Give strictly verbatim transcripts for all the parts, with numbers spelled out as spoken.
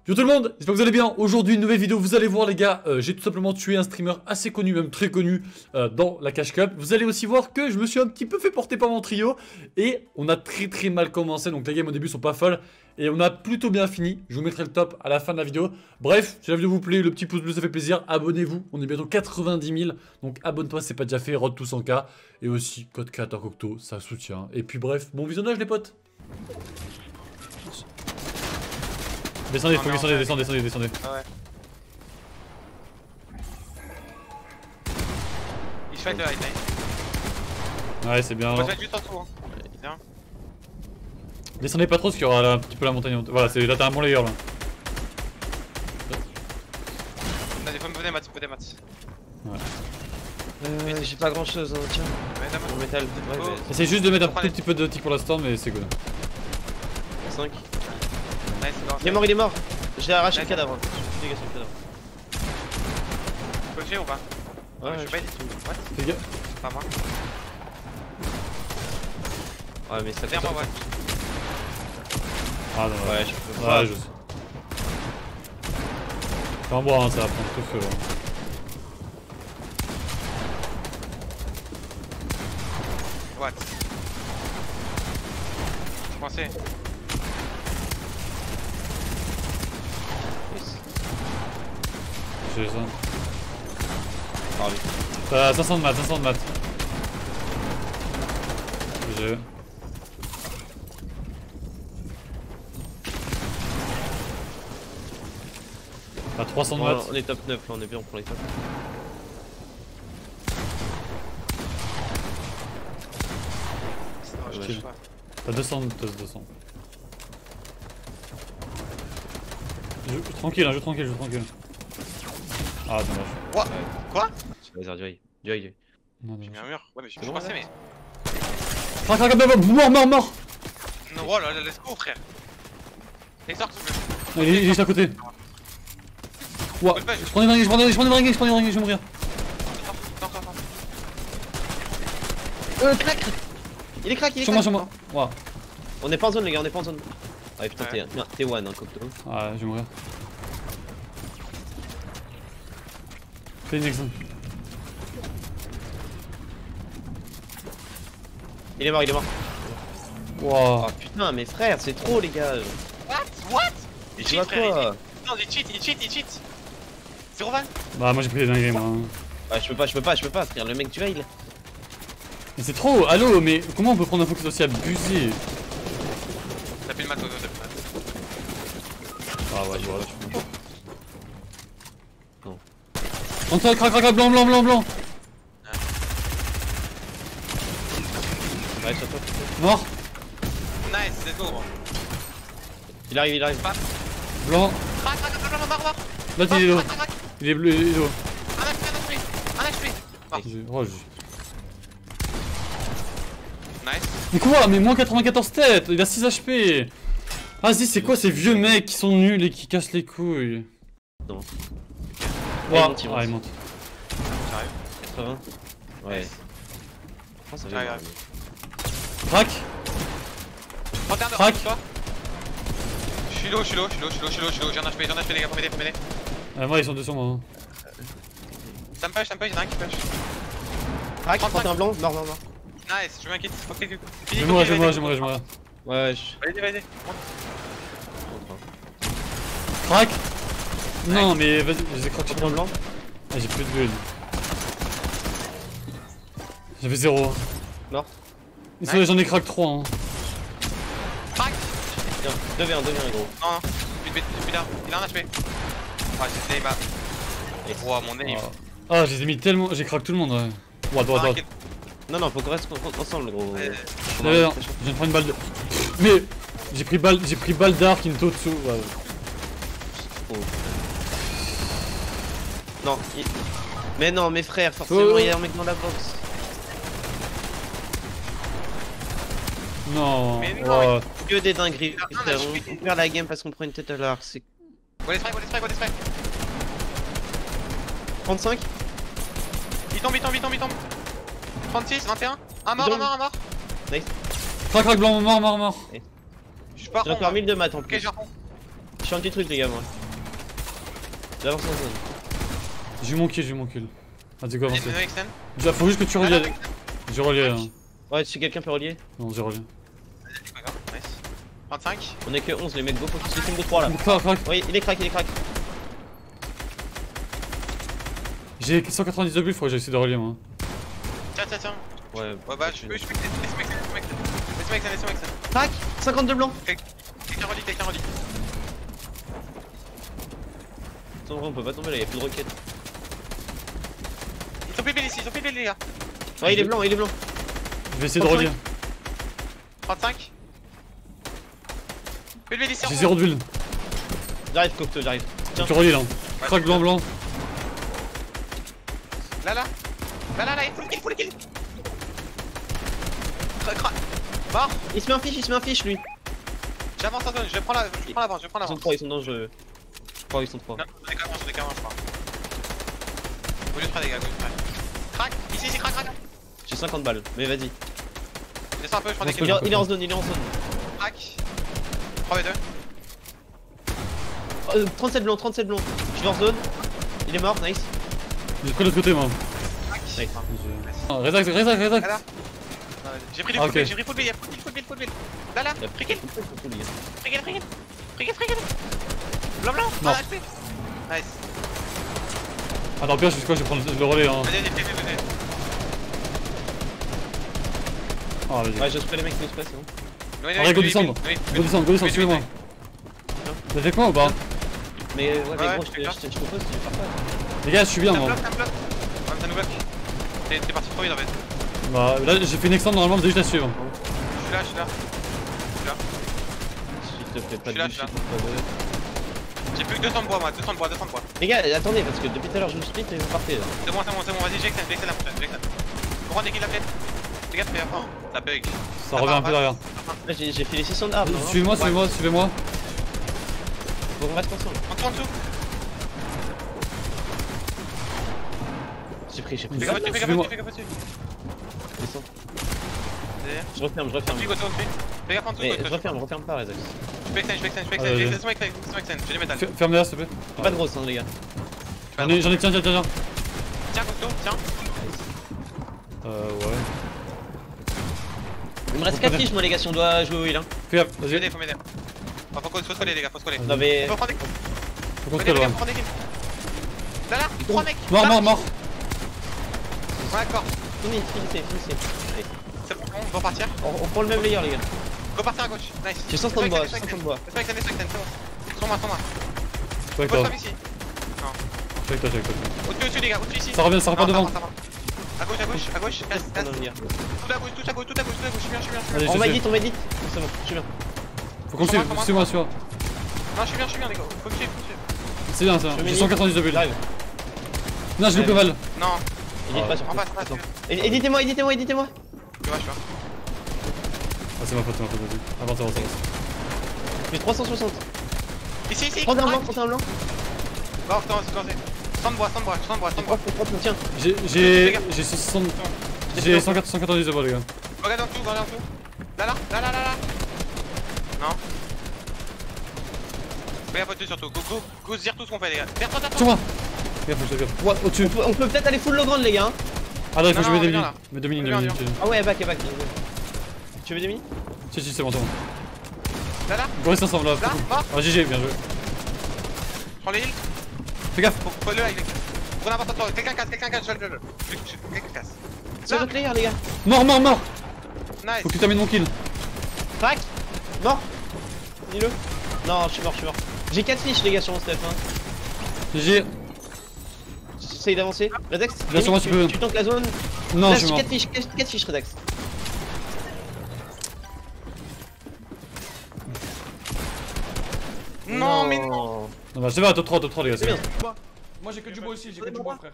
Yo tout le monde, j'espère que vous allez bien. Aujourd'hui une nouvelle vidéo, vous allez voir les gars, euh, j'ai tout simplement tué un streamer assez connu, même très connu euh, dans la Cash Cup. Vous allez aussi voir que je me suis un petit peu fait porter par mon trio et on a très très mal commencé, donc les games au début sont pas folles et on a plutôt bien fini. Je vous mettrai le top à la fin de la vidéo. Bref, si la vidéo vous plaît, le petit pouce bleu ça fait plaisir, abonnez-vous, on est bientôt quatre-vingt-dix mille, donc abonne-toi si c'est pas déjà fait, road to cent K et aussi code créateur Cocteau, ça soutient. Et puis bref, bon visionnage les potes. Descendez, faut descendre, descendez, descendez, descendez. Ah ouais. Il se fait le high lane. Ouais, c'est bien. On va se mettre juste en dessous. Hein. Bien. Descendez pas trop parce qu'il y aura là, un petit peu la montagne. Voilà, là t'as un bon layer là. On a des pommes, venez Mats, venez Mats. Ouais. Euh, j'ai pas grand chose, hein, tiens. Ouais, en métal. Ouais, oh. mais... Essaye juste de mettre un tout petit peu de tic pour l'instant, mais c'est good. cinq. Nice, Il est mort, il est mort. J'ai arraché le cadavre. Je suis dégagé le cadavre. Coaché ou pas? Ouais, je je suis pas suis dit. tout. What? Fais gaffe. Pas moi. Ouais, mais ça fait. Derrière moi, ouais. Ah non, Ouais, je peux pas. Ouais, je sais. Fais en boire, hein, ça va prendre tout feu là. What? Je pensais. J'ai ça. Ah oui. T'as cinq cents de maths, cinq cents de maths. J'ai. T'as trois cents de maths. On est top neuf là, on est bien pour les top. Je sais pas. T'as deux cents, t'as deux cents. Joue tranquille, hein, joue tranquille, joue tranquille. Ah dommage. What? Quoi? Vas-y, du high. Du high, du high. Non, J'ai dommage. mis un mur. Ouais, mais je C'est suis bon, passé, là mais. Crac, crac, crac, mort, mort, mort. Non, oh là là, let's go, frère. Exor, s'il te plaît. Ah, il est juste à côté. Ouah, je prends des dingues, je prends des dingues, je prends des dingues, je prends des dingues, je vais mourir. Non, non, non. Euh, crack. Il est crack, il est Sur moi, crack. sur moi. Ouah. On est pas en zone, les gars, on est pas en zone. Ah putain, Ouais. t'es one, hein, Cocteau. Ah, je vais mourir. Fais une exo. Il est mort, il est mort. Ouah. Oh putain, mais frère, c'est trop, les gars. What? What? Il Tu cheat, vois frère. quoi? Non, il cheat, il cheat, il cheat. Zéro van. Bah, moi j'ai pris des dingueries, moi. Ah, je peux pas, je peux pas, je peux pas, frère, le mec du high, là. Mais c'est trop, allô, mais comment on peut prendre un focus aussi abusé? T'as plus le mat, t'as plus le mat. Ah ouais, je vois. Non. On t'a crac, crac, blanc, blanc, blanc, blanc. Ouais, sur toi. Mort. Nice, let's go. Il arrive, il arrive. Blanc. Crac, crac, crac, crac, mort, mort. Là, il est low. Crac, crac, crac. Il est bleu, il est low. Un H P, un H P. Un H P. Mort. J'ai- Oh, j'ai- Nice. Mais quoi? Mais moins quatre-vingt-quatorze têtes. Il a six H P. Vas-y, c'est quoi ces vieux mecs qui sont nuls et qui cassent les couilles? Non. Ouah. il monte, il monte. Ah, il monte. J'arrive. quatre-vingts. Ouais. Oh, ça J'arrive. va. Crac. trente et un de Crac. toi. Je suis low, je suis low, je suis low, je suis low, je suis low, je suis low. J'ai un H P, j'ai un H P, les gars, faut m'aider, faut m'aider. Euh, moi, ils sont deux sur moi. hein. Ça me push, ça me push, y'en a un qui push. Crack, trente et un blanc, mort, mort, mort. Nice, je veux un kit. Ok, ok. Je vais mourir, je vais mourir, je vais mourir, je vais mourir. Ouais, ouais, je. Validez, validez. Crac. Non, mais vas-y, je les ai croqués. trente et un blanc. Ah, j'ai plus de bulle. J'avais zéro. Mort. Ils sont- J'en ai crack trois. Hein. Crac. Tiens, deux v un, deux v un, gros. Non, non, plus de bête, plus d'un. Il a un H P. Ah, j'ai aim. Wow, mon aim. Ah, ah, je les ai mis tellement. J'ai crack tout le monde, ouais. Ouah, droit, droit. Non, non, faut qu'on reste ensemble, gros. Ouais. Là, là, je viens de prendre une balle de. Mais j'ai pris balle, j'ai pris balle d'arc, une Totsu. Ouais. Oh. Non, il... Mais non, mes frères, forcément, Oh. il y a un mec dans la box. Non. Mais non, Oh. Que des dingueries, Ah, non, frère. mais je On suis- on perd la game parce qu'on prend une tête à l'arc. C'est Go les spray, go les spray, go les spray. trente-cinq. Il tombe, il tombe, il tombe, il tombe. trente-six, vingt et un. Un mort, Il un tombe. mort, un mort. Crac, crac, blanc, mort, mort, mort. Je suis pas J'ai rond. encore mille de maths en Ok, plus. je rond. Je suis un petit truc les gars moi. J'avance en zone. J'ai eu mon kill, j'ai eu mon kill. Vas-y, go, avance. No extend. Déjà, faut juste que tu Ah, relies. là, J'ai relié. Hein. Ouais, si quelqu'un peut relier. Non, j'ai relié. Vas-y, pas grave, nice. vingt-cinq. On est que onze les mecs, go focus, les go trois là. Crac, crac. Oui, il est crack, il est crack. J'ai cent quatre-vingt-dix de bulle, faudrait que j'essaie de relier moi. Tiens, tiens, tiens. Ouais, Ouais, bah, je peux, je peux. Laisse-moi extend, laisse-moi extend. Laisse-moi extend, laisse-moi extend. crack, cinquante-deux blancs. Quelqu'un relie, quelqu'un relie. Attends, on peut pas tomber là, y'a plus de roquettes. Ils sont pile ici, ils sont pile les gars. Ouais, il est blanc, il est blanc. Je vais essayer de relier. trente-cinq. Pile ici. J'ai zéro de bulle. J'arrive, Cocteau, j'arrive. Tiens, Tu relies là. Crac blanc blanc. Là, là. Là, là, là, il faut le kill, il faut le kill. Crac, crac. Mort. il se met un fiche, il se met un fiche lui. J'avance en zone, je prends la, je prends l'avance, je prends Ils sont l'avance. trois, ils sont dangereux. Je crois qu'ils sont trois. Non, j'en ai qu'un, j'en ai qu'un, je crois. Go du train, les gars, go du train. Crac, ici, ici, crac, crac. J'ai cinquante balles, mais vas-y. Descends un peu, je prends des Bon, kills. Il, est- il est en zone, il est en zone. Crac. trois v deux. Euh, trente-sept blancs, trente-sept blancs. Je suis en zone. Il est mort, nice. J'ai pris l'autre côté moi. Crac. Nice. Ah, Rezac, Rezac, Rezac. Là, là. J'ai pris du Ah, full ok. build, j'ai pris full build, y'a full build, full build, full build. Là, là, Il a free kill, pris le kill. free kill, free kill. Free kill, free kill. Blanc, blanc, Non. un H P. Nice. Attends, pire, je sais quoi, je vais prendre le relais. Hein. Vas-y, vas-y, vas-y, vas-y. Ah, vas-y. Ouais, je spray les mecs qui nous spray, c'est bon. Oui, Arrête, go descendre. oui, oui, Go descendre, go descendre, oui, suivez-moi. oui. Vous êtes avec moi ou pas? Mais ouais, mais Ouais, gros, je ouais, te je te- je te propose, tu veux faire pas. Les gars, je suis bien Ça me moi. bloque, ça me bloque. Ouais, ça nous bloque. T'es t'es parti trop vite en fait. Bah, là, j'ai fait une extend, normalement, vous devez juste la suivre. Je suis là, je suis là. S'il te plaît, pas Je suis là, de je suis là. bullshit. J'ai plus que deux cents de bois, moi, deux cents de bois, deux cents de bois. Les gars, attendez, parce que depuis tout à l'heure je me split et vous partez là. C'est bon, c'est bon, c'est bon, vas-y, j'excelle, j'excelle la prochaine, j'excelle. Faut prendre des kills la flèche. Les gars, fais un ça bug. Ça revient un peu derrière. Là j'ai j'ai fait les six cents d'armes. hein. Suivez-moi, suivez-moi, suivez-moi. Faut qu'on reste ensemble. En dessous, en dessous. J'ai pris, j'ai pris. Fais gaffe dessus, fais gaffe Suivez-moi. dessus, fais gaffe dessus. Descends. Derrière. Je referme, je referme. Ensuite, go to, ensuite. Fais gaffe en dessous, Mais go je to. referme, je referme pas, Rezax. Je peux extend, je peux extend, je peux extend. Allez, J'ai allez. laisse-moi extend, laisse-moi extend. J'ai les métal. Fer- Ferme derrière, s'il te plaît. J'ai pas de grosse, hein, les gars. J'en ai, j'en ai, tiens, tiens, tiens, tiens. Tiens, Cocteau, tiens. Euh, ouais. Il me reste quatre fiches, moi, les gars, si on doit jouer au heal. Hein. Fais gaffe, Faut vas-y. m'aider, faut m'aider. Ah, faut qu'on- faut se coller, les gars, faut se coller. Non, mais. Faut prendre des. Faut qu'on se Venez, les colle, gars, ouais. faut prendre des kills. Là, là, trois mecs. Mort, Là. mort, mort. Ouais, d'accord. Finissez, finissez, finissez. Allez. C'est bon, on va partir. On, on prend le même layer, les gars. Go partir à gauche. Nice. J'ai cent soixante de bois, Laisse-moi j'ai cent soixante extend, de bois. laisse-moi extend, laisse-moi extend, c'est bon. Sur moi, sur moi. Je suis avec Pose toi. pas ici. Je suis avec toi, je suis avec toi. Au-dessus, au-dessus, les gars, au-dessus ici. Ça revient, ça repart Non, devant. ça va, ça va. À gauche, à gauche, à gauche. Casse, casse. On va venir. Tout à gauche, tout à gauche, tout à gauche, tout à gauche. Je suis bien, je suis bien, je suis bien. Allez, On je m'édite, sais. on m'édite. C'est bon, je suis bien. Faut qu'on suive, suis-moi, suis-moi. Non, je suis bien, je suis bien, les gars. Faut que je suive, faut que je suive. C'est bien, c'est bien. Je J'ai mets cent quatre-vingt-dix de bulle. J'arrive. Non, j'ai loupé mal. Non, Édite pas sur en face, en face. Attends. Tu É- Éditez-moi, éditez-moi, éditez-moi. vois, je suis là. Ah, c'est ma faute, c'est ma faute, vas-y. Avance, avance, avance. J'ai trois cent soixante. Ici, ici. Prends un blanc, crac. prends un blanc. Bon, attends, c'est cassé. cent de bois, cent de bois, cent de bois, cent de Trois, bois. trois, tiens. J'ai, j'ai, j'ai soixante... J'ai cent quatre-vingt-dix de bois, les gars. Regarde en dessous, regarde en dessous. Là, là, là, là, là, là. Non. Regarde au-dessus surtout. Go, go, go, se dire tout ce qu'on fait, les gars. Vers toi, Sur moi. Gaffe, je te gaffe. Ouais, au-dessus. On peut, on peut peut-être aller full low ground, les gars. hein. Ah, là, il faut Non, que je mette non, des viens mini. là. Mets deux mini, deux Viens, mini. viens. Ah ouais, back, back. Tu veux des mini? Si, si, c'est bon, c'est bon. Là, là, On reste ensemble là. là, mort. Ah, G G, bien joué. Prends les heals. Fais gaffe. Faut, faut le avec les gars. Prenez n'importe quoi. Quelqu'un casse, quelqu'un casse, je le, je le. Quelqu'un casse. C'est Là. notre layer, les gars. Mort, mort, mort. Nice. Faut que tu termines mon kill. Crac. Mort. Dis-le. Non, je suis mort, je suis mort. J'ai quatre fiches, les gars, sur mon step. Hein. G G. J'essaye d'avancer. Redex, Bien sûr, moi, tu peux. Tu tanques la zone. Non, Là, je suis j'ai mort. quatre fiches, quatre fiches, Redex. Non, mais non. Non, bah, c'est bien, top trois, top trois, les gars. C'est C'est bien. bien. Moi j'ai que du bois aussi, j'ai que du bois frère.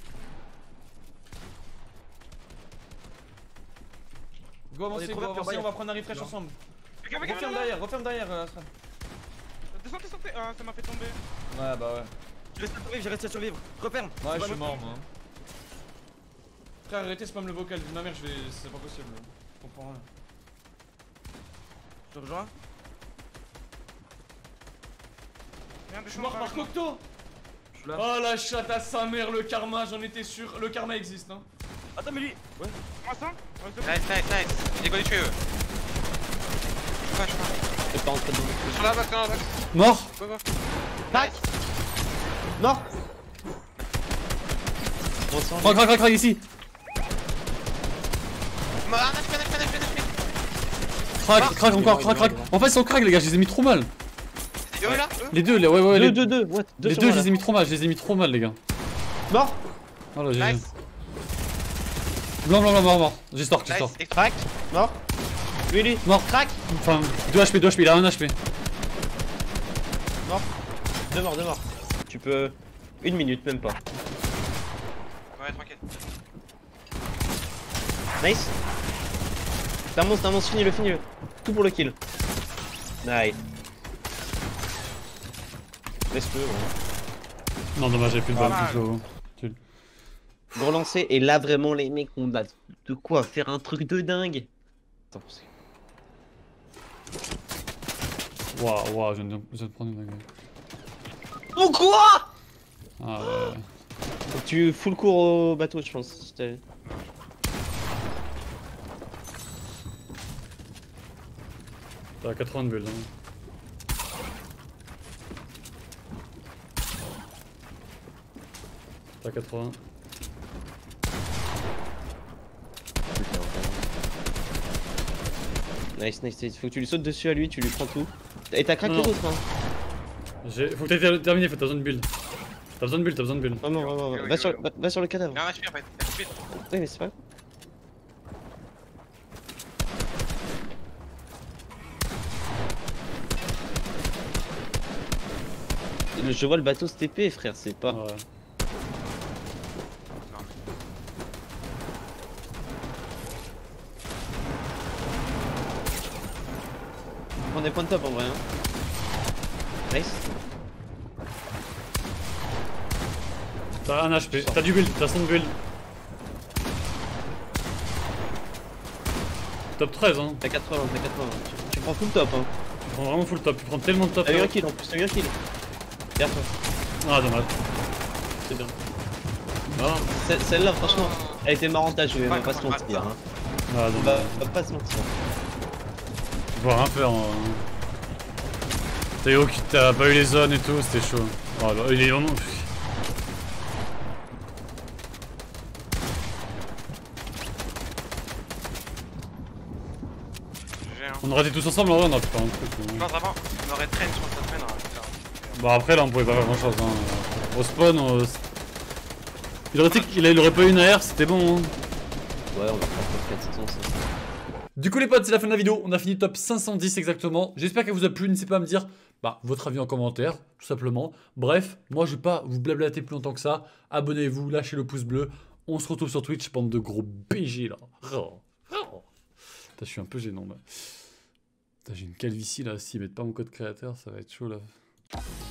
Go avancer, go avancer, on va prendre un refresh ensemble. Referme derrière, referme derrière euh, Astra. Descends, descends, ah, ça m'a fait tomber. Ouais bah ouais. Je reste à survivre, j'ai resté à survivre. Referme. Ouais je suis mort moi. Frère arrêtez spam le vocal, vu ma mère je vais. C'est pas possible. Je comprends rien. Je te rejoins. Viens, Je suis descends, mort va, par descends. Cocteau. Je suis là. Oh la chatte à sa mère, le karma, j'en étais sûr. Le karma existe, hein. Attends, mais lui. Ouais. Moi, ça. Ouais, c'est bon. Nice, nice, nice. J'ai quoi les tuer eux. Ouais, je suis là. Je peux pas rentrer dedans. Ils sont là, back, là, back. Mort. Go, go. Crac. Mort. Bon sang. Crac, crac, crac, crac, ici. Ah, H P, H P, H P, H P. Crac, crac, encore, crac, crac. En fait, ils sont crack, les gars, je les ai mis trop mal. C'est eux là, eux. Les deux, les, ouais, ouais, les Deux, deux, deux. What? Deux Les sur deux, moi, je là. les ai mis trop mal, je les ai mis trop mal, les gars. Mort. Voilà, j'ai. Nice. Blanc, blanc, blanc, mort, mort. J'ai sort, j'ai sort. Nice. Crac. Mort. Lui, lui. Mort. Crac. Enfin, deux H P, deux H P, il a un H P. Mort. Deux morts, deux morts. Tu peux. Une minute, même pas. Ouais, tranquille. Nice. C'est un monstre, c'est un monstre, finis-le, finis-le. Tout pour le kill. Nice. Laisse-le, ouais. Non, dommage, j'avais plus de Pas balles, mal. tout chaud. Gros lancer, et là vraiment les mecs on a de quoi faire un truc de dingue. Attends, c'est- Waouh, waouh, je viens de je viens de prendre une dinguerie. Oh quoi? Ah ouais. Faut que tu fous le cours au bateau je pense. C'était- T'as quatre-vingts de bulles. Hein. T'as quatre-vingts. Nice, nice, nice. Faut que tu lui sautes dessus à lui, tu lui prends tout. Et t'as craqué Non. les autres hein. J'ai- Faut que t'aies terminé, faut t'as besoin de build. T'as besoin de build, t'as besoin de build. Vraiment, vraiment, Ok, vraiment. ok, Va, sur, ok. va, va sur le cadavre. Il y a un H P en fait. Il y a un H P. Oui mais c'est pas grave. Le- Je vois le bateau se T P frère, c'est pas... Ouais. On est point de top en vrai hein. Nice. T'as un H P, t'as du build, t'as cent de build. Top treize, hein. T'as quatre-vingts, t'as quatre-vingts. Tu, tu prends full top hein. Tu prends vraiment full top, tu prends tellement de top. T'as eu là. un kill en plus, t'as eu un kill. Derrière toi, Ah, dommage. c'est bien. Non, ce- celle-là franchement, elle était marrante à jouer, on va Pas pas se comment mentir. battre Hein. Ah, On dommage. va, on va pas se mentir. Tu peux rien faire. Hein. T'as eu- t'as pas eu les zones et tout, c'était chaud. Oh là, il est vraiment. J'ai un. On aurait été tous ensemble, en vrai, on aurait pu faire un truc. Je hein. pense avant, on aurait traîné sur cette traîne. hein. Bon, après, là, on pouvait pas faire grand chose. Hein. Au spawn, on... il, aurait été... il, a... il aurait pas eu une A R, c'était bon. Hein. Ouais, on va faire quatre cents ça. Du coup les potes, c'est la fin de la vidéo, on a fini top cinq cent dix exactement. J'espère qu'elle vous a plu, n'hésitez pas à me dire bah, votre avis en commentaire, tout simplement. Bref, moi je vais pas vous blablater plus longtemps que ça. Abonnez-vous, lâchez le pouce bleu. On se retrouve sur Twitch, bande de gros B G là. Oh. Oh. Putain, je suis un peu gênant là. Putain, j'ai une calvitie là, s'ils mettent pas mon code créateur, ça va être chaud là.